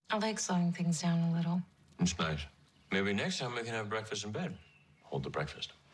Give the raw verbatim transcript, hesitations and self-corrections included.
I like slowing things down a little. It's nice. Maybe next time we can have breakfast in bed. Hold the breakfast.